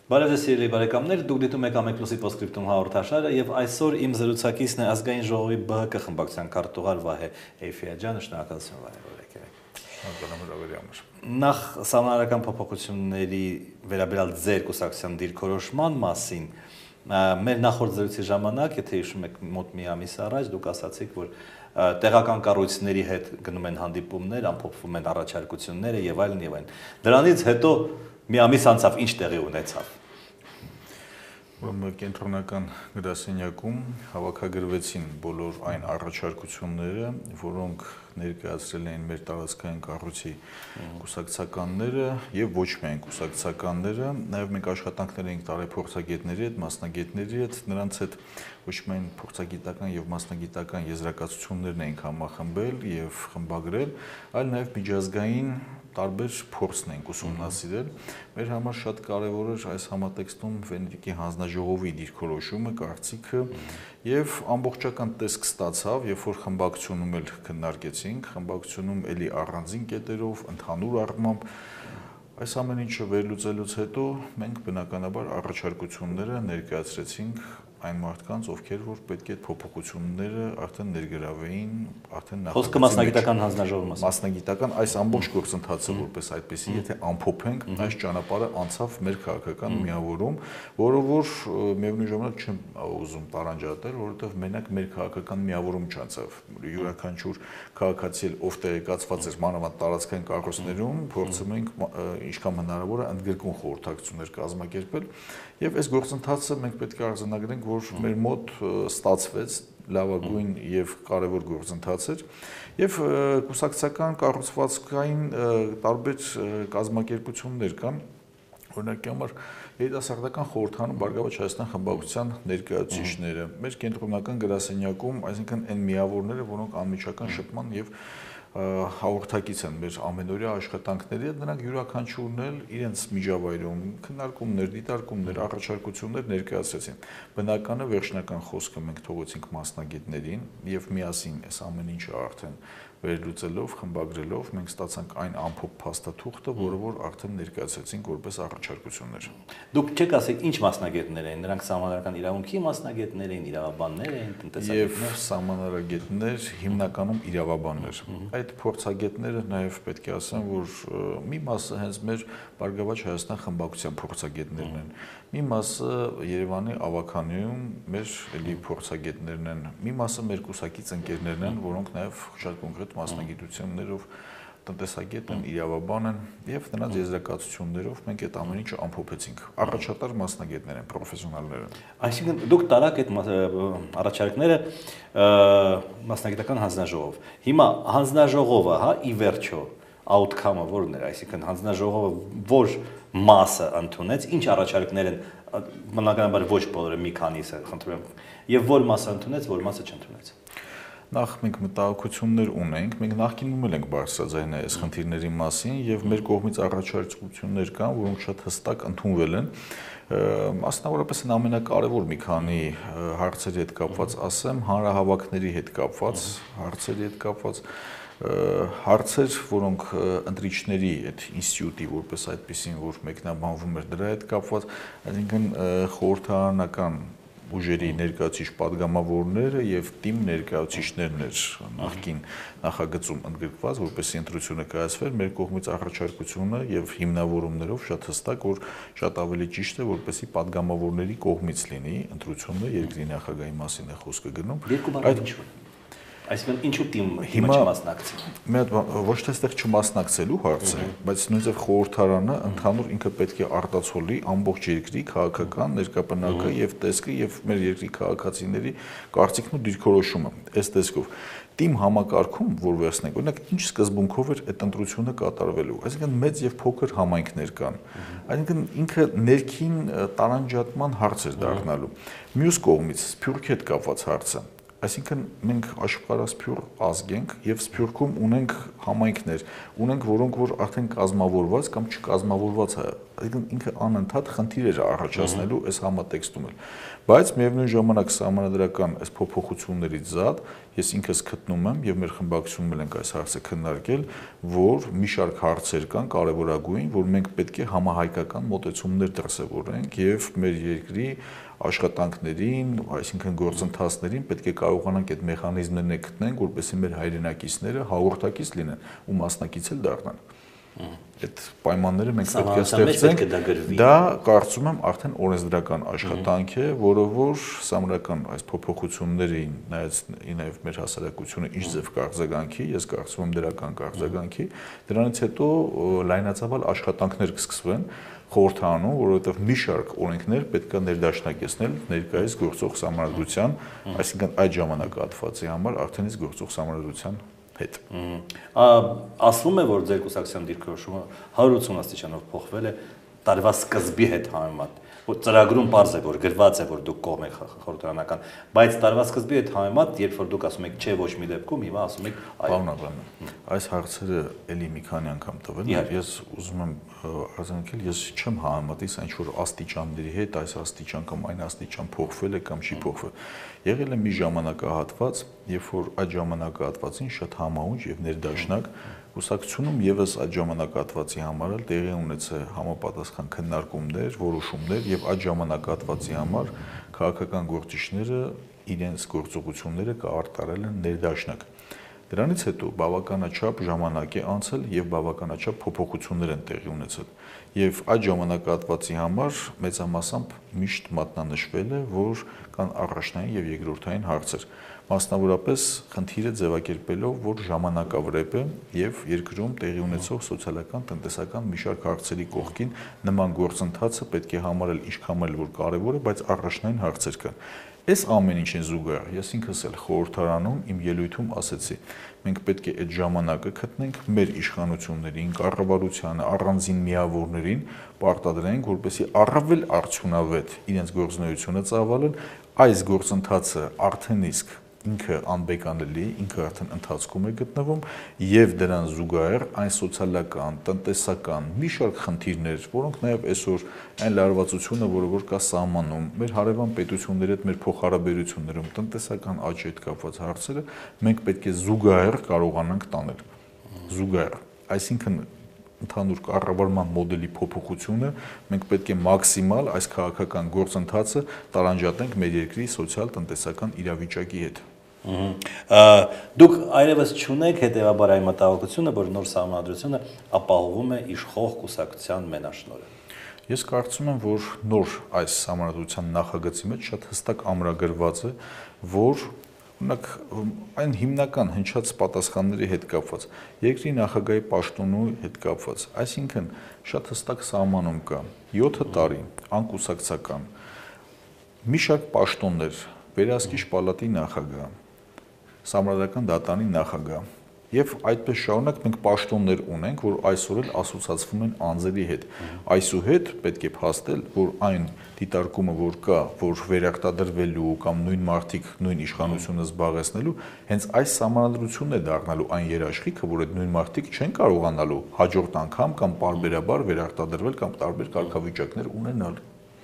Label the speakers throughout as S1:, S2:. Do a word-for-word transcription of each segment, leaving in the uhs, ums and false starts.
S1: Բարև ձեզ սիրելի բարեկամներ, դուք դիտում եք Ամեկ Պլյուսի Պոստսկրիպտում հաղորդաշարը եւ այսօր իմ զրուցակիցն է ազգային ժողովի Բ Հ Կ խմբակցության քարտուղար Վահե Էյֆիաջյանը, շնորհակալություն Վահե, որ եկել եք։ Նախ սահմանադրական փոփոխությունների վերաբերյալ ձեր կուսակցության դիրքորոշման մասին մեր նախորդ զրույցի ժամանակ, եթե հիշում եք, մոտ մի ամիս առաջ դուք ասացիք, որ տեղական կառույցների հետ գնում են հանդիպումներ, ամփոփվում են առաջարկությունները եւ այլն եւ այլն։ Դրանից հետո մի ամիս անցավ, ինչ տեղի ունեցավ։
S2: Կենտրոնական գրասենյակում հավաքագրվեցին բոլոր այն առաջարկությունները, որոնք ներկայացրել էին մեր տարածքային կառույցի կուսակցականները եւ ոչ միայն կուսակցականները, նաեւ մենք աշխատանքներ էինք տարել փորձագետների հետ, մասնագետների հետ, նրանց հետ ոչ միայն փորձագիտական եւ մասնագիտական եզրակացություններն էինք համախմբել եւ խմբագրել, այլ նաեւ միջազգային տարբեր փորձն ենք ուսումնասիրել։ Մեր համար շատ կարևոր էր այս համատեքստում Վենետիկի հանձնաժողովի դիրքորոշումը, կարծիքը եւ ամբողջական տեսք ստացավ, երբ որ խմբակցությունում էլ քննարկեցինք, խմբակցությունում էլի առանձին կետերով, ընդհանուր առմամբ այս ամեն ինչը վերլուծելուց հետո մենք բնականաբար առաջարկությունները ներկայացրեցինք այն մարդկանց, ովքեր որ պետք է փոփոխությունները արդեն ներգրավեին, արդեն նախ
S1: Խոսքը մասնագիտական հանձնաժողովի մասին։
S2: Մասնագիտական այս ամբողջ գործընթացը որպես այդպեսի, եթե ամփոփենք, այս ճանապարհը անցավ մեր քաղաքական միավորում, որը որ միևնույն ժամանակ չեմ ուզում տարանջատել, որովհետև մենակ մեր քաղաքական միավորում չանցավ։ Յուրաքանչյուր քաղաքացի էլ ով տեղեկացված էր մանավանդ տարածքային կառույցներում, փորձում ենք ինչքան հնարավոր է ընդգրկուն խորհրդակցություններ կազմակերպել, եւ այս գործընթացը մենք պետք է արձանագրենք, որ մեր մոտ ստացվեց լավագույն եւ կարեւոր գործընթաց էր եւ կուսակցական կառուցվածքային տարբեր կազմակերպություններ կան, օրինակի համար երիտասարդական խորհրդանում Բարգավաճ Հայաստան խմբակցության ներկայացուցիչները, մեր կենտրոնական գրասենյակում, այսինքն այն միավորները, որոնք անմիջական շփման եւ հաղորդակից են մեր ամենօրյա աշխատանքների հետ, նրանք յուրաքանչյուրն էլ իրենց միջավայրում քննարկումներ, դիտարկումներ, առաջարկություններ ներկայացրեցին։ Բնականը վերջնական խոսքը մենք թողեցինք մասնագետներին եւ միասին այս ամեն ինչը արդեն վերլուծելով, խմբագրելով մենք ստացանք այն ամփոփ փաստաթուղթը, որը որ արդեն ներկայացրեցինք որպես առաջարկություններ։
S1: Դուք չեք ասեք ինչ մասնագետներ են, նրանք սահմանադրական իրավունքի մասնագետներ են, իրավաբաններ են, տնտեսագետներ։
S2: Եվ սահմանադրագետներ, հիմնականում իրավաբաններ։ Այդ փորձագետները նաև պետք է ասեմ, որ մի մասը հենց մեր Բարգավաճ Հայաստան խմբակցության փորձագետներն են, մի մասը Երևանի ավականիում մեր էլի փորձագետներն են, մի մասը մեր կուսակից ընկերներն են, որոնք նաև շատ կոնկրետ մասնագիտություններով տնտեսագետ են, իրավաբան են եւ նրանց եզրակացություններով մենք այդ ամեն ինչը ամփոփեցինք։ Առաջատար մասնագետներ են, պրոֆեսիոնալներ են։
S1: Այսինքն դուք տարաք այդ առաջարկները մասնագիտական հանձնաժողով։ Հիմա հանձնաժողովը, հա, ի վերջո outcome-ը որն էր, այսինքն հանձնաժողովը որ մասը ընդունեց, ինչ առաջարկներ են, բնականաբար ոչ բոլորը, մի քանիսը, խնդրում եմ, եւ որ մասը ընդունեց, որ մասը չընդունեց։
S2: Նախ մենք մտահոգություններ ունենք, մենք նախկինում էլ ենք բարձրաձայնել այս խնդիրների մասին եւ մեր կողմից առաջարկություններ կան, որոնք շատ հստակ ընդունվել են։ Մասնավորապես այն ամենակարևոր մի քանի հարցերի հետ կապված ասեմ, հանրահավաքների հետ կապված, հարցերի հետ կապված հարցեր, որոնք ընտրիչների այդ ինստիտուտի որպես այդպեսին, որ մեկնաբանվում էր դրա հետ կապված, այսինքն խորհրդարանական ուժերի ներկայացուցիչ падգամավորները եւ թիմ ներկայացուցիչներն էր նախկին նախագծում ընդգրկված, որպեսզի ընտրությունը կայացվեր, մեր կողմից առաջարկությունը եւ հիմնավորումներով շատ հստակ, որ շատ ավելի ճիշտ է, որպեսզի падգամավորների կողմից լինի ընտրությունը, երկրի նախագահի մասին է խոսքը գնում։
S1: Այդ Այսինքն ինչու թիմը չմասնակցի։
S2: Մի հատ ոչ թե այստեղ չմասնակցելու հարց է, բայց նույնիսկ խորհրդարանը ընդհանուր ինքը պետք է արտացոլի ամբողջ երկրի քաղաքական ներկայապնակը եւ տեսքը եւ մեր երկրի քաղաքացիների կարծիքն ու դիրքորոշումը։ Այս տեսքով թիմ համակարգում, որ վերցնենք, օրինակ ինչ սկզբունքով էր այդ ընտրությունը կատարվելու։ Այսինքն մեծ եւ փոքր համայնքներ կան։ Այսինքն ինքը ներքին տարանջատման հարց էր դառնալու։ Մյուս կողմից Սփյուռքի հետ կապված հարցը Այսինքն մենք աշխարհասփյուռ ազգ ենք եւ Սփյուռքում ունենք համայնքներ, ունենք որոնք որ արդեն կազմավորված կամ չկազմավորված այսինքն ինքը անընդհատ խնդիր էր առաջացնելու այս համատեքստում էլ։ Բայց միևնույն ժամանակ սահմանադրական այս փոփոխություններից զատ ես ինքս գտնում եմ եւ մեր խմբակցությունում էլ ենք այս հարցը քննարկել, որ մի շարք հարցեր կան կարեւորագույն, որ մենք պետք է համահայկական մոտեցումներ դրսևորենք եւ մեր երկրի աշխատանքներին, այսինքն գործընթացներին պետք է կարողանանք այդ մեխանիզմներն գտնենք, որպեսզի մեր հայրենակիցները հաղորդակից լինեն ու մասնակից էլ դառնան։ Այդ պայմանները մենք պետք է ստեղծենք։ Դա կարծում եմ արդեն օրենսդրական աշխատանք է, որը որ սահմանական այս փոփոխություններին նայած նաև մեր հասարակությունը ինչ ձև կարձագանքի, ես կարծում եմ դրական կարձագանքի, դրանից հետո լայնածավալ աշխատանքներ կսկսվեն խորհրդարանում, որովհետև մի շարք օրենքներ պետք է ներդաշնակեցնել ներկայիս գործող սահմանադրության, այսինքն այդ ժամանակահատվածի համար արդեն իսկ գործող սահմանադրության հետ։
S1: Ասվում է, որ ձեր կուսակցության դիրքորոշումը հարյուր ութսուն աստիճանով փոխվել է տարվա սկզբի հետ համեմատ, որ ծրագրում պարզ է, որ գրված է, որ դուք կողմ եք խորհրդարանական, բայց տարվա սկզբի հետ համեմատ, երբ որ դուք ասում եք չէ ոչ մի դեպքում, հիմա ասում եք այո։
S2: Պարոն Աբրահամյան, այս հարցերը էլի մի քանի անգամ տվել են, ես ուզում եմ արձանագրել, ես չեմ համեմատի ինչ որ աստիճանների հետ, այս աստիճան կամ այն աստիճան փոխվել է կամ չի փոխվել։ Եղել է մի ժամանակահատված, երբ որ այդ ժամանակահատվածին շատ համահունչ եւ ներդաշնակ կուսակցությունում եւս այդ ժամանակահատվածի համար էլ տեղի ունեցել համապատասխան քննարկումներ, որոշումներ եւ այդ ժամանակահատվածի համար քաղաքական գործիչները իրենց գործողությունները կարտարել են ներդաշնակ։ Դրանից հետո բավականաչափ ժամանակ է անցել եւ բավականաչափ փոփոխություններ են տեղի ունեցել։ Եվ այդ ժամանակահատվածի համար մեծամասամբ միշտ մատնանշվել է, որ կան առաջնային եւ երկրորդային հարցեր։ Մասնավորապես խնդիրը ձևակերպելով, որ ժամանակավրեպ է եւ երկրում տեղի ունեցող սոցիալական, տնտեսական մի շարք հարցերի կողքին նման գործընթացը պետք է համարել ինչքան էլ որ կարեւոր է, բայց առաջնային հարցեր կան։ Այս ամեն ինչին զուգահեռ ես ինքս էլ խորհրդարանում իմ ելույթում ասեցի, մենք պետք է այդ ժամանակը գտնենք մեր իշխանություններին, կառավարությանը, առանձին միավորներին պարտադրենք, որպեսզի առավել արդյունավետ իրենց գործունեությունը ծավալեն, այս գործընթացը արդեն իսկ ինքը անբեկանելի, ինքը արդեն ընթացքում է գտնվում եւ դրան զուգահեռ այն սոցիալական, տնտեսական մի շարք խնդիրներ, որոնք նաեւ այսօր այն լարվածությունը, որը որ կա սահմանում, մեր հարևան պետությունների հետ մեր փոխհարաբերություններում, տնտեսական աճի հետ կապված հարցերը մենք պետք է զուգահեռ կարողանանք տանել։ Զուգահեռ, այսինքն ընդհանուր կառավարման մոդելի փոփոխությունը մենք պետք է մաքսիմալ այս քաղաքական գործընթացը տարանջատենք մեր երկրի սոցիալ-տնտեսական իրավիճակի հետ։
S1: Դուք այլևս չունեք հետևաբար այն մտահոգությունը, որ նոր սահմանադրությունը ապահովում է իշխող կուսակցության մենաշնորհը։
S2: Ես կարծում եմ, որ նոր այս սահմանադրության նախագծի մեջ շատ հստակ ամրագրված է, որ Օրինակ այն հիմնական հնչած պատասխանների հետ կապված, երկրի նախագահի պաշտոնու հետ կապված, այսինքն շատ հստակ սահմանում կա յոթ տարի անկուսակցական, մի շարք պաշտոններ, վերահսկիչ պալատի նախագահ, սահմանադրական դատարանի նախագահ, եւ այդպես շարունակ մենք պաշտոններ ունենք, որ այսօր էլ ասոցացվում են անձերի հետ։ Այսուհետ պետք է փաստել, որ այն դիտարկումը, որ կա, որ վերարտադրվելու կամ նույն մարտիկ նույն իշխանությունը զբաղեցնելու, հենց այս սահմանադրությունն է դառնալու այն երաշխիքը, որ այդ նույն մարտիկ չեն կարողանալու հաջորդ անգամ կամ պարբերաբար վերարտադրվել կամ տարբեր կարգավիճակներ ունենալ։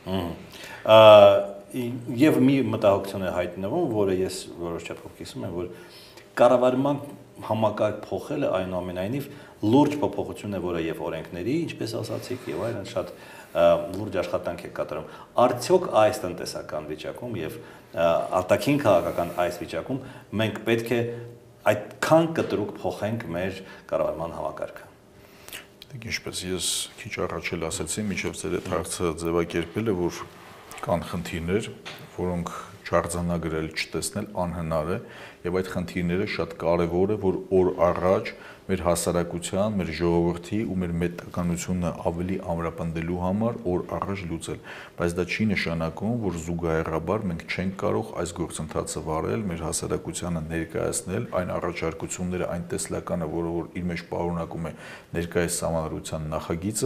S1: Եվ մի մտահոգություն է հայտնվում, որը ես որոշ չափով կիսում եմ, որ կառավարման համակարգ փոխելը այնուամենայնիվ լուրջ փոփոխություն է, որը եւ օրենքների, ինչպես ասացիք, եւ այլն շատ լուրջ աշխատանք է կատարում։ Արդյոք այս տնտեսական վիճակում եւ արտաքին քաղաքական այս վիճակում մենք պետք է այդքան կտրուկ փոխենք մեր կառավարման համակարգը։
S2: Դե ինչպես ես քիչ առաջ էլ ասացի, միջև ձեր այդ հարցը ձևակերպել է, որ կան խնդիրներ, որոնք չարձանագրել, չտեսնել անհնար է, եւ այդ խնդիրները շատ կարեւոր է, որ օր առաջ մեր հասարակության, մեր ժողովրդի ու մեր մետականությունը ավելի ամրապնդելու համար օր առաջ լուծել, բայց դա չի նշանակում, որ զուգահեռաբար մենք չենք կարող այս գործընթացը վարել, մեր հասարակությանը ներկայացնել այն առաջարկությունները, այն տեսլականը, որը որ իր մեջ պարունակում է ներկայիս սահմանադրության նախագիծը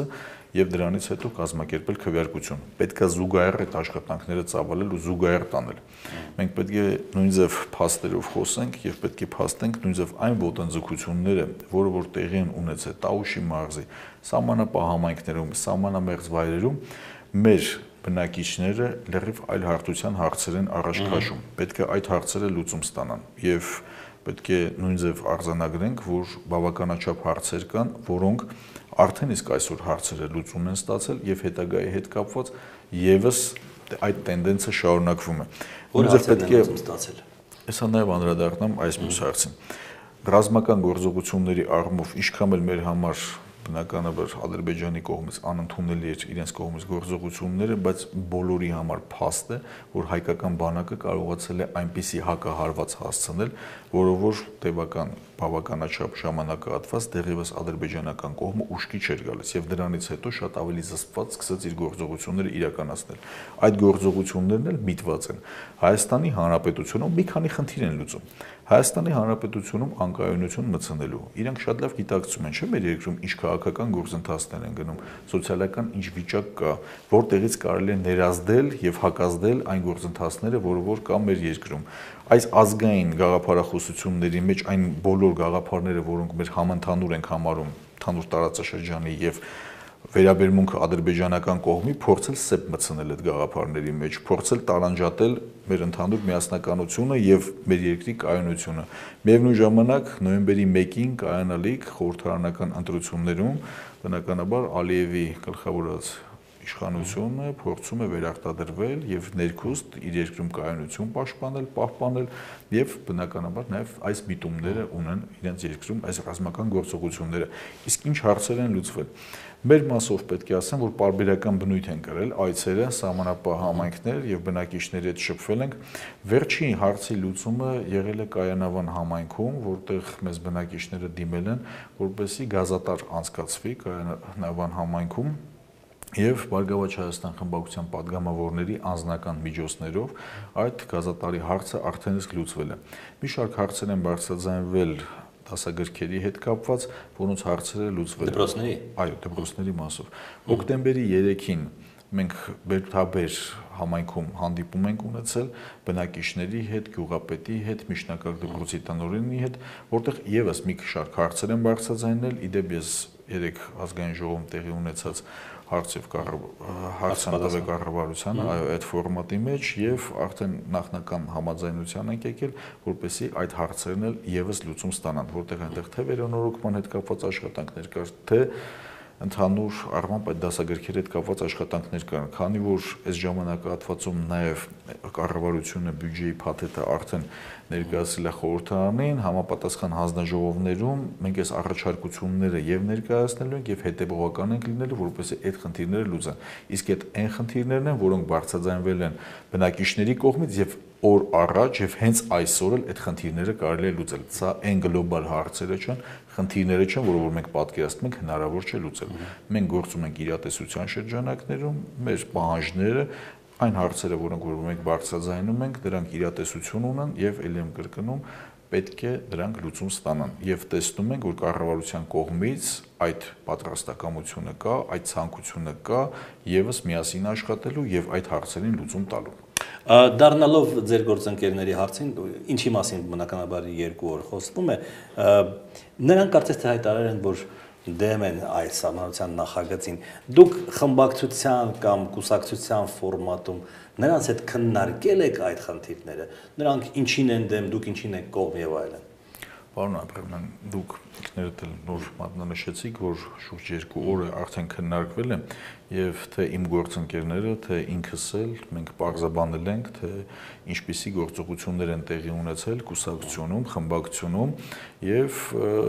S2: եւ դրանից հետո կազմակերպել քվեարկություն։ Պետք է զուգահեռ այդ աշխատանքները ծավալել ու զուգահեռ տանել։ Մենք պետք է նույնիսկ փաստերով խոսենք եւ պետք է փաստենք նույնիսկ այն ոտնձգությունները, որը որ տեղի են ունեցել Տաուշի մարզի սահմանապահ համայնքներում, սահմանամերձ վայրերում, մեր բնակիչները լրիվ այլ հարթության հարցեր են առաջ քաշում։ Պետք է այդ հարցերը լուծում ստանան եւ պետք է նույնիսկ արձանագրենք, որ բավականաչափ հարցեր կան, որոնք արդեն իսկ այսօր հարցերը լուծում են ստացել եւ հետագայի հետ կապված եւս այդ տենդենսը շարունակվում է։
S1: Նույնիսկ պետք է լուծում ստացել։
S2: Հեսա նաեւ անդրադառնամ այս մյուս հարցին։ Ռազմական գործողությունների առումով ինչքան էլ մեր համար բնականաբար Ադրբեջանի կողմից անընդունելի էր իրենց կողմից գործողությունները, բայց բոլորի համար փաստ է, որ հայկական բանակը կարողացել է այնպիսի հակահարված հասցնել, որը որ տևական բավականաչափ ժամանակահատված դեռևս ադրբեջանական կողմը ուշքի չէր գալիս եւ դրանից հետո շատ ավելի զսպված սկսեց իր գործողությունները իրականացնել։ Այդ գործողություններն էլ միտված են Հայաստանի Հանրապետությունում մի քանի խնդիր են լուծում։ Հայաստանի Հանրապետությունում անկայունություն մտցնելու։ Իրենք շատ լավ գիտակցում են, չէ՞, մեր երկրում ինչ քաղաքական գործընթացներ են գնում, սոցիալական ինչ վիճակ կա, որտեղից կարելի է ներազդել եւ հակազդել այն գործընթացները, որը որ կա մեր երկրում։ Այս ազգային գաղափարախոսությունների մեջ այն բոլոր գաղափարները, որոնք մեր համընդհանուր ենք համարում ընդհանուր տարածաշրջանի եւ վերաբերմունքը ադրբեջանական կողմի, փորձել սեփ մտցնել այդ գաղափարների մեջ, փորձել տարանջատել մեր ընդհանուր միասնականությունը եւ մեր երկրի կայունությունը։ Միևնույն ժամանակ նոյեմբերի մեկին կայանալիք խորհրդարանական ընտրություններում բնականաբար Ալիևի գլխավորած իշխանությունը փորձում է վերարտադրվել եւ ներքուստ իր երկրում կայունություն պաշտպանել, պահպանել եւ բնականաբար նաեւ այս միտումները ունեն իրենց երկրում այս ռազմական գործողությունները։ Իսկ ինչ հարցեր են լուծվել։ Մեր մասով պետք է ասեմ, որ պարբերական բնույթ են կրել այցերը, սահմանապահ համայնքներ եւ բնակիչների հետ շփվել ենք։ Վերջին հարցի լուծումը եղել է Կայանավան համայնքում, որտեղ մեզ բնակիչները դիմել են, որպեսզի գազատար անցկացվի Կայանավան համայնքում եւ Բարգավաճ Հայաստան խմբակցության падգամավորների անձնական միջոցներով այդ գազատարի հարցը արդեն իսկ լուծվել է։ Մի շարք հարցեր են բարձրաձայնվել դասագրքերի հետ կապված, որոնց հարցերը լուծվել են։
S1: Դպրոցների։
S2: Այո, դպրոցների մասով։ Հոկտեմբերի երեքին մենք Բերդաբեր համայնքում հանդիպում ենք ունեցել բնակիչների հետ, գյուղապետի հետ, միջնակարգ դպրոցի տնօրենի հետ, որտեղ եւս մի շարք հարցեր են բարձրաձայնել։ Իդեպ ես երեք ազգային ժողովում տեղի ունեցած հարցով հարցանատվե կառավարությանը այդ ֆորմատի մեջ եւ արդեն նախնական համաձայնության ենք եկել, որպեսզի այդ հարցերն էլ եւս լուծում ստանան, որտեղ այնտեղ թե վերանորոգման հետ կապված աշխատանքներ կար, թե ընդհանուր առմամբ այդ դասագրքերի հետ կապված աշխատանքներ կան, քանի որ այս ժամանակահատվածում նաև կառավարությունը բյուջեի փաթեթը արդեն ներկայացրել է խորհրդարանին, համապատասխան հանձնաժողովներում մենք այս առաջարկությունները եւ ներկայացնելու ենք եւ հետեւողական ենք լինելու, որպեսզի այդ խնդիրները լուծեն։ Իսկ այդ այն խնդիրներն են, որոնք բարձրաձայնվել են բնակիչների կողմից եւ օր առաջ եւ հենց այսօր էլ այդ խնդիրները կարելի է լուծել։ Սա այն գլոբալ հարցերը չեն, խնդիրները չեն, որը որ մենք պատկերացնում ենք հնարավոր չէ լուծել։ Մենք գործում ենք իրատեսության շրջանակներում, մեր պահանջները, այն հարցերը, որոնք որ մենք բարձրաձայնում ենք, դրանք իրատեսություն ունեն եւ ելի եմ կրկնում, պետք է դրանք լուծում ստանան եւ տեսնում ենք, որ կառավարության կողմից այդ պատրաստակամությունը կա, այդ ցանկությունը կա եւս միասին աշխատելու եւ այդ հարցերին լուծում տալու։
S1: Դառնալով ձեր գործընկերների հարցին, ինչի մասին բնականաբար երկու օր խոսվում է, նրանք կարծես թե հայտարարել են, որ դեմ են այս համանության նախագծին։ Դուք խմբակցության կամ կուսակցության ֆորմատում նրանց հետ քննարկել եք այդ խնդիրները, նրանք ինչին են դեմ, դուք ինչին եք կողմ եւ այլն։
S2: Պարոն Աբրահամյան, դուք ինքներդ էլ նոր մատնանշեցիք, որ շուրջ երկու օր արդեն քննարկվել է եւ թե իմ գործընկերները, թե ինքս էլ մենք պարզաբանել ենք, թե ինչպիսի գործողություններ են տեղի ունեցել կուսակցությունում, խմբակցությունում եւ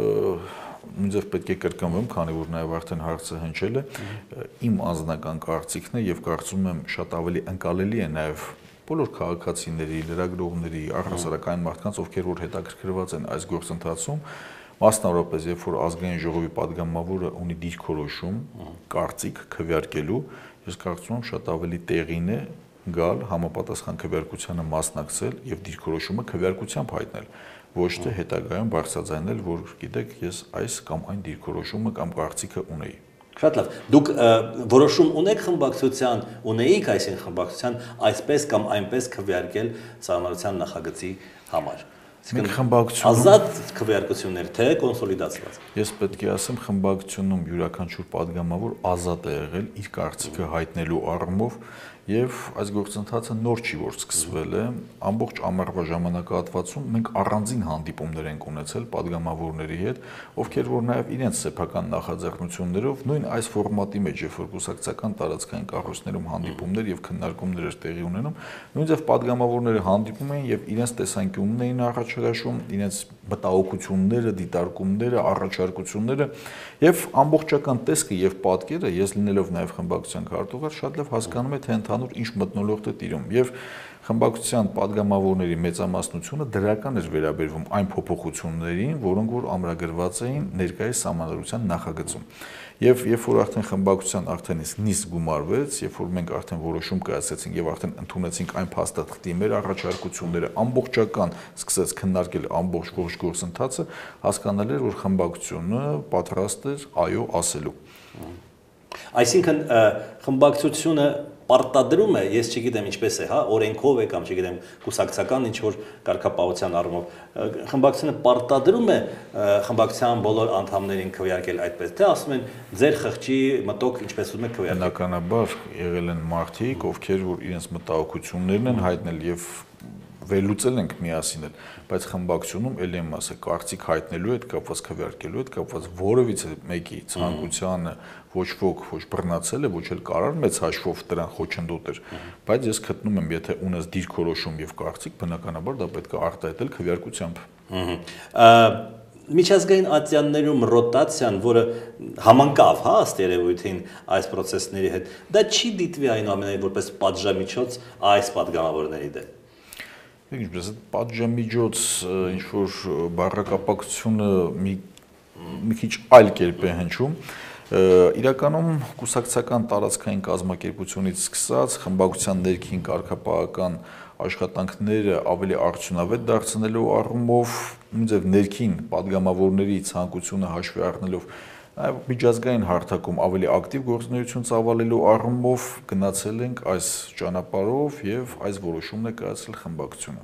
S2: նույնիսկ պետք է կրկնվեմ, քանի որ նաև արդեն հարցը հնչել է, իմ անձնական կարծիքն է եւ կարծում եմ շատ ավելի ընկալելի է նաև բոլոր քաղաքացիների, լրագրողների, առհասարակ այն մարդկանց, ովքեր որ հետաքրքրված են այս գործընթացում, մասնավորապես երբ որ ազգային ժողովի падգամավորը ունի դիրքորոշում, կարծիք քվեարկելու, ես կարծում եմ շատ ավելի տեղին է գալ համապատասխան քվեարկությանը մասնակցել եւ դիրքորոշումը քվեարկությամբ հայտնել, ոչ թե հետագայում բարձրաձայնել, որ գիտեք, ես այս կամ այն դիրքորոշումը կամ կարծիքը ունեի։
S1: Շատ լավ։ Դուք որոշում ունեք խմբակցության, ունեիք այսին խմբակցության այսպես կամ այնպես քվեարկել սահմանության նախագծի համար։
S2: Մենք խմբակցությունում
S1: ազատ քվեարկություններ թե կոնսոլիդացված։
S2: Ես պետք է ասեմ, խմբակցությունում յուրաքանչյուր падգամավոր ազատ է եղել իր կարծիքը հայտնելու առումով եւ այս գործընթացը նոր չի որ սկսվել է, ամբողջ ամառվա ժամանակահատվածում մենք առանձին հանդիպումներ ենք ունեցել падգամավորների հետ, ովքեր որ նաեւ իրենց սեփական նախաձեռնություններով նույն այս ֆորմատի մեջ, երբ որ կուսակցական տարածքային կառույցներում հանդիպումներ եւ քննարկումներ էր տեղի ունենում, նույնիսկ падգամավորները հանդիպում էին եւ իրենց տեսանկյունն էին առաջարկում, իրենց մտահոգությունները, դիտարկումները, առաջարկությունները եւ ամբողջական տեսքը եւ պատկերը ես լինելով նաեւ խմբակցության քարտուղար շատ լավ հասկանում եմ թե ընդհանուր ինչ մթնոլորտ է տիրում եւ խմբակցության падգամավորների մեծամասնությունը դրական էր վերաբերվում այն փոփոխություններին, որոնք որ ամրագրված էին ներկայիս սահմանադրության նախագծում։ Եվ երբ որ արդեն խմբակցության արդեն իսկ նիստ գումարվեց, երբ որ մենք արդեն որոշում կայացրեցինք եւ արդեն ընդունեցինք այն փաստաթղթի մեր առաջարկությունները ամբողջական սկսեց քննարկել ամբողջ ողջ գործընթացը, հասկանալ էր որ խմբակցությունը պատրաստ էր այո ասելու։
S1: Այսինքն խմբակցությունը պարտադրում է, ես չգիտեմ ինչպես է, հա, օրենքով է կամ չգիտեմ կուսակցական ինչ որ կարգապահության առումով, խմբակցությունը պարտադրում է խմբակցության բոլոր անդամներին քվեարկել այդպես, թե ասում են ձեր խղճի մտոք ինչպես ուզում եք քվեարկել։
S2: Բնականաբար եղել են մարդիկ, ովքեր որ իրենց մտահոգություններն են հայտնել եւ վերլուծել ենք միասին էլ, բայց խմբակցությունում ելի եմ ասել կարծիք հայտնելու հետ կապված քվեարկելու հետ կապված որևիցե մեկի ցանկությանը ոչ ոք ոչ բռնացել է, ոչ էլ կարար մեծ հաշվով դրան խոչընդոտ էր, բայց ես գտնում եմ, եթե ունես դիրքորոշում եւ կարծիք, բնականաբար դա պետք է արտահայտել քվեարկությամբ։
S1: Միջազգային ատյաններում ռոտացիան, որը համընկավ, հա, ըստ երևույթին այս process-ների հետ, դա չի դիտվի այնուամենայնիվ որպես պատժամիջոց այս падգամավորների դեմ։
S2: Ինչպես է պատժամիջոց ինչ որ բառակապակցությունը մի մի քիչ այլ կերպ է հնչում իրականում կուսակցական տարածքային կազմակերպությունից սկսած խմբակցության ներքին կարգապահական աշխատանքները ավելի արդյունավետ դարձնելու առումով նույնիսկ ներքին падգամավորների ցանկությունը հաշվի առնելով այլ միջազգային հարթակում ավելի ակտիվ գործունեություն ծավալելու առումով գնացել ենք այս ճանապարհով եւ այս որոշումն է կայացրել խմբակցությունը։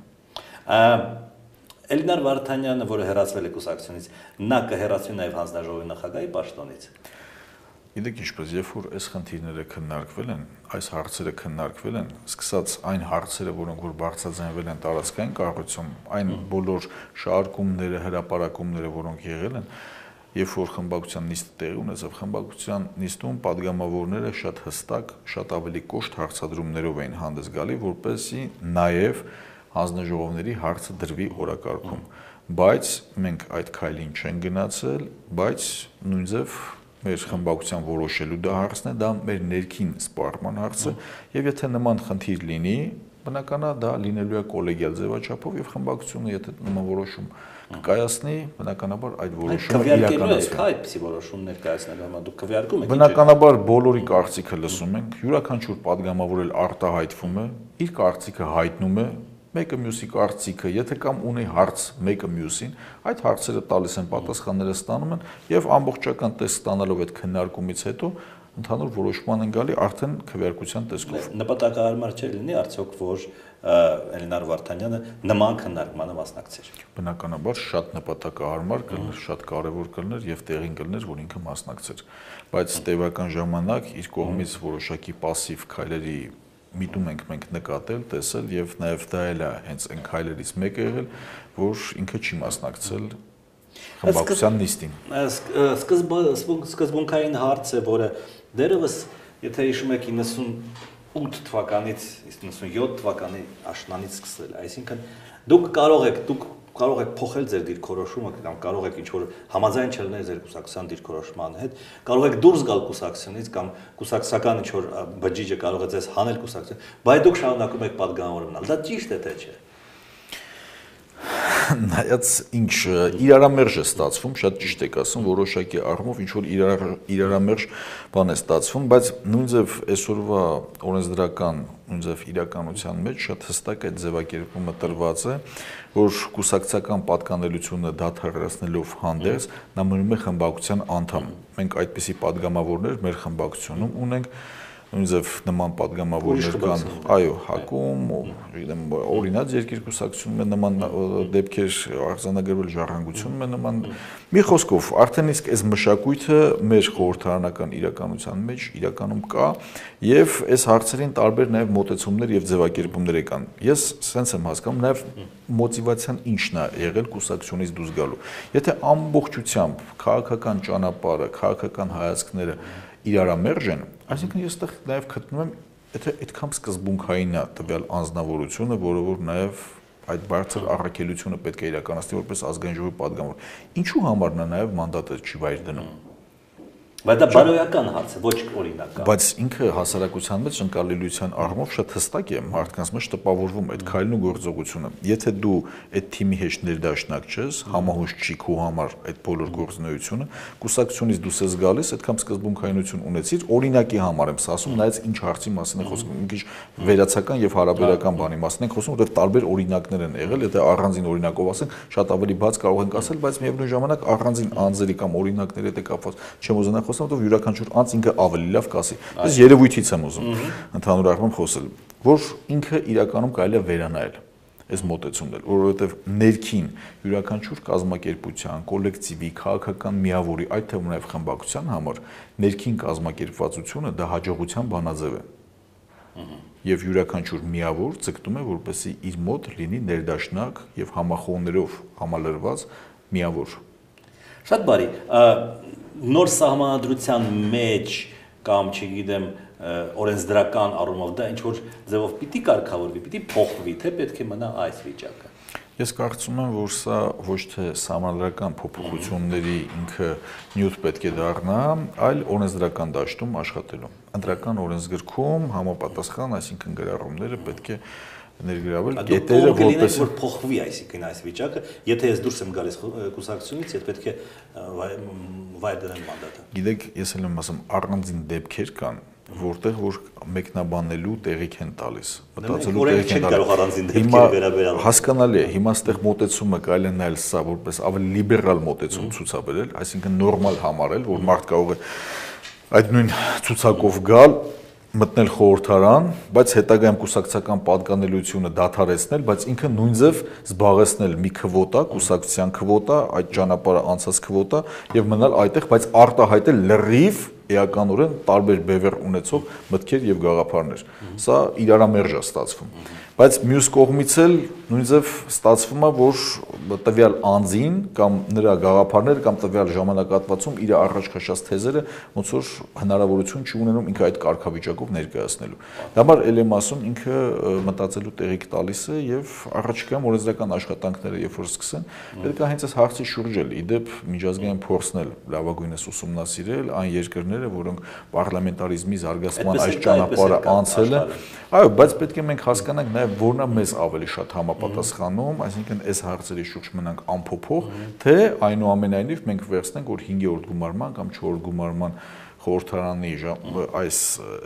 S1: Էլինար Վարդանյանը, որը հեռացվել է կուսակցությունից, նա կհեռացվի նաեւ հանձնաժողովի նախագահի պաշտոնից։
S2: Գիտեք ինչպես, երբ որ այս խնդիրները քննարկվել են, այս հարցերը քննարկվել են, սկսած այն հարցերը, որոնք որ բարձրաձայնվել են տարածքային կառույցում, այն բոլոր շարքումները, հրապարակումները, որոնք եղել են, երբ որ խմբակցության նիստը տեղի ունեցավ, խմբակցության նիստում падգամավորները շատ հստակ, շատ ավելի կոշտ հարցադրումներով էին հանդես գալի, որպեսզի նաև հանձնաժողովների հարցը դրվի օրակարգում, բայց մենք այդ քայլին չեն գնացել, բայց նույնիսկ մեր խմբակցության որոշելու դա հարցն է, դա մեր ներքին սպառման հարցը, եւ եթե նման խնդիր լինի, բնականա դա լինելու է կոլեգիալ ձևաչափով եւ խմբակցությունը եթե նման որոշում կկայացնի, բնականաբար այդ որոշումը իրականացվի։
S1: Այդպիսի որոշումներ կայացնելու համար դուք քվեարկում եք։
S2: Բնականաբար բոլորի կարծիքը լսում ենք, յուրաքանչյուր падգամավոր էլ արտահայտվում է, իր կարծիքը հայտնում է, մեկը մյուսի կարծիքը, եթե կամ ունի հարց մեկը մյուսին, այդ հարցերը տալիս են պատասխանները ստանում են եւ ամբողջական տեսք ստանալով այդ քննարկումից հետո ընդհանուր որոշման են գալի արդեն քվեարկության տեսքով։
S1: Նպատակահարմար չէ լինի արդյոք որ Էլինար Վարդանյանը նման քննարկմանը մասնակցեր։
S2: Բնականաբար շատ նպատակահարմար կլներ, շատ կարևոր կլներ եւ տեղին կլներ, որ ինքը մասնակցեր, բայց տևական ժամանակ իր կողմից որոշակի пассив քայլերի միտում ենք մենք նկատել, տեսել եւ նաեւ դա էլ է հենց այն քայլերից մեկը եղել, որ ինքը չի մասնակցել խմբակցության նիստին։
S1: Սկզբունքային հարց է, որը դերևս, եթե հիշում եք իննսունութ թվականից իննսունյոթ թվականի աշնանից սկսել, այսինքն դուք կարող եք, դուք կարող եք փոխել ձեր դիրքորոշումը կամ կարող եք ինչ-որ համաձայն չլինել ձեր կուսակցության դիրքորոշման հետ, կարող եք դուրս գալ կուսակցությունից կամ կուսակցական ինչ-որ բջիջը կարող է ձեզ հանել կուսակցություն, բայց դուք շարունակում եք падգամավոր մնալ։ Դա ճիշտ է թե՞ չէ։
S2: նայած ինչ իրարամերժ է ստացվում, շատ ճիշտ եք ասում, որոշակի առումով ինչ որ իրարամերժ բան է ստացվում, բայց նույնձև այսօրվա օրենսդրական նույնձև իրականության մեջ շատ հստակ այդ ձևակերպումը տրված է, որ կուսակցական պատկանելությունը դադարեցնելով հանդերձ նա մնում է խմբակցության անդամ։ Մենք այդպիսի падգամավորներ մեր խմբակցությունում ունենք, նույնիսկ նման падգամավորներ կան, այո, հակում, գիտեմ, օրինաց երկիր կուսակցությունում է նման դեպքեր արձանագրվել, ժառանգությունում է նման։ Մի խոսքով, արդեն իսկ այս մշակույթը մեր խորհրդարանական իրականության մեջ իրականում կա, եւ այս հարցերին տարբեր նաեւ մոտեցումներ եւ ձևակերպումներ կան։ Ես սենց եմ հասկանում, նաեւ մոտիվացիան ինչն է եղել կուսակցությունից դուրս գալու։ Եթե ամբողջությամբ քաղաքական ճանապարհը, քաղաքական հայացքները իրարամերժ են, այսինքն ես այդտեղ նաև գտնում եմ, եթե այդքան սկզբունքային է տվյալ անձնավորությունը, որը որ նաև այդ բարձր առաքելությունը պետք է իրականացնի որպես ազգային ժողովի падգամավոր, ինչու համար նա նաև մանդատը չի վայր դնում։
S1: Բայց դա բարոյական հարց է, ոչ օրինական։
S2: Բայց ինքը հասարակության մեջ ընկալելիության առումով շատ հստակ է մարդկանց մեջ տպավորվում այդ քայլն ու գործողությունը։ Եթե դու այդ թիմի հետ ներդաշնակ չես, համահունչ չի քո համար այդ բոլոր գործունեությունը, կուսակցությունից դուրս ես գալիս, այդքան սկզբունքայնություն ունեցիր, օրինակի համար եմ ասում, նայած ինչ հարցի մասին է խոսքը, մի քիչ վերացական եւ հարաբերական բանի մասին ենք խոսում, որովհետեւ տարբեր օրինակներ են եղել, եթե առանձին օրինակով ասենք, շատ ավելի բաց կարող ենք ասել, բայց միևնույն ժամանակ առանձին անձերի կամ օրինակների հետ է կապված չեմ ուզենա խոսալ, որ յուրաքանչյուր անձ ինքը ավելի լավ կասի։ Ես երևույթից եմ ուզում ընդհանուր առմամբ խոսել, որ ինքը իրականում կարելի է վերանայել այս մոտեցումներ, որովհետև ներքին յուրաքանչյուր կազմակերպության, կոլեկտիվի, քաղաքական միավորի, այդ թվում նաև խմբակցության համար ներքին կազմակերպվածությունը դա հաջողության բանաձև է։ Եվ յուրաքանչյուր միավոր ցկտում է, որպեսզի իր մոտ լինի ներդաշնակ եւ համախոհներով համալրված միավոր։
S1: Շատ բարի, նոր սահմանադրության մեջ կամ չգիտեմ օրենսդրական առումով դա ինչ որ ձևով պիտի կարգավորվի, պիտի փոխվի, թե պետք է մնա այս վիճակը։
S2: Ես կարծում եմ, որ սա ոչ թե սահմանադրական փոփոխությունների ինքը նյութ պետք է դառնա, այլ օրենսդրական դաշտում աշխատելու։ Ընտրական օրենսգրքում համապատասխան, այսինքն գրառումները պետք է ներգրավել կետերը որպես
S1: որ փոխվի, այսինքն այս վիճակը, եթե ես դուրս եմ գալիս կուսակցությունից, ես պետք է վայր դնեմ մանդատը։
S2: Գիտեք, ես էլ եմ ասում, առանձին դեպքեր կան, որտեղ որ մեկնաբանելու տեղիք են տալիս, մտածելու տեղիք են տալիս։ Հիմա հասկանալի է, հիմա այստեղ մոտեցումը կարելի է նայել սա որպես ավելի լիբերալ մոտեցում ցուցաբերել, այսինքն նորմալ համարել, որ մարդ կարող է այդ նույն ցուցակով գալ, մտնել խորհրդարան, բայց հետագայում կուսակցական պատկանելիությունը դադարեցնել, բայց ինքը նույնձև զբաղեցնել մի քվոտա, կուսակցության քվոտա, այդ ճանապարհը անցած քվոտա եւ մնալ այդտեղ, բայց արտահայտել լրիվ էականորեն տարբեր բևեռ ունեցող մտքեր եւ գաղափարներ։ Սա իրարամերժ է ստացվում։ Բայց մյուս կողմից էլ նույնիսկ ստացվում է, որ տվյալ անձին կամ նրա գաղափարները կամ տվյալ ժամանակահատվածում իր առաջ քաշած թեզերը ոնց որ հնարավորություն չունենում ինքը այդ կարգավիճակով ներկայացնելու։ Դա համար ել եմ ասում, ինքը մտածելու տեղիք տալիս է եւ առաջիկայում օրենսդրական աշխատանքները երբ որ սկսեն, պետք է հենց այս հարցի շուրջ էլ իդեպ միջազգային փորձն էլ լավագույնս ուսումնասիրել այն երկրները, որոնք պարլամենտարիզմի զարգացման այս ճանապարհը անցել են։ Այո, բայց պետք է մենք հասկանանք նաեւ որն է մեզ ավելի շատ համապատասխանում, այսինքն այս հարցերի շուրջ մնանք անփոփոխ, թե այնուամենայնիվ մենք վերցնենք, որ հինգերորդ գումարման կամ չորրորդ գումարման խորհրդարանի այս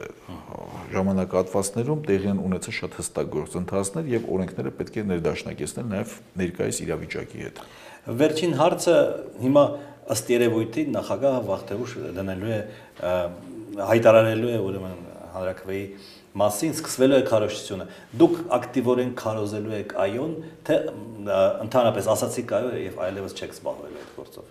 S2: ժամանակահատվածներում տեղի են ունեցել շատ հստակ գործընթացներ եւ օրենքները պետք է ներդաշնակեցնել նաեւ ներկայիս իրավիճակի հետ։
S1: Վերջին հարցը հիմա ըստ երևույթի նախագահը վաղտեղուշ դնելու է հայտարարելու է ուրեմն հանրաքվեի մասին, սկսվելու է քարոզությունը։ Դուք ակտիվորեն քարոզելու եք այոն, թե ընդհանրապես ասացիք այո եւ այլևս չեք զբաղվելու այդ գործով։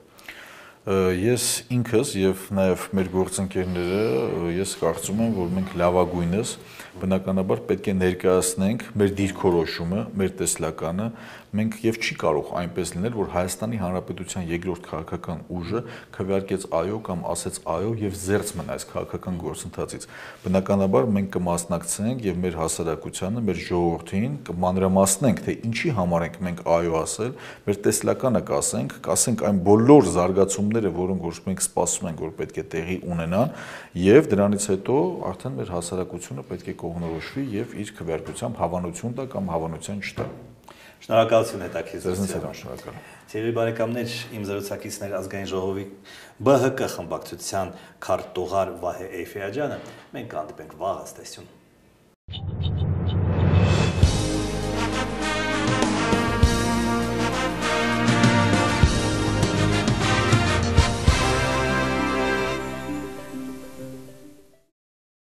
S2: Ես ինքս եւ նաեւ մեր գործընկերները ես կարծում եմ, որ մենք լավագույնս բնականաբար պետք է ներկայացնենք մեր դիրքորոշումը, մեր տեսլականը, մենք եւ չի կարող այնպես լինել, որ Հայաստանի Հանրապետության երկրորդ քաղաքական ուժը քվեարկեց այո կամ ասեց այո եւ զերծ մնա այս քաղաքական գործընթացից։ Բնականաբար մենք կմասնակցենք եւ մեր հասարակությանը, մեր ժողովրդին կմանրամասնենք, թե ինչի համար ենք մենք այո ասել, մեր տեսլականը կասենք, կասենք այն բոլոր զարգացումները, որոնք որ մենք սպասում ենք, որ պետք է տեղի ունենան, եւ դրանից հետո արդեն մեր հասարակությունը պետք է կողմնորոշվի եւ իր քվեարկությամբ հավանություն տա կամ հավանության չտա։
S1: Շնորհակալություն հետաքրքրության։
S2: Շնորհակալ։
S1: Սիրելի բարեկամներ, իմ զրուցակիցներ ազգային ժողովի ԲՀԿ խմբակցության քարտուղար Վահե Էյֆիաջյանը, մենք կհանդիպենք վաղ աստեսյուն։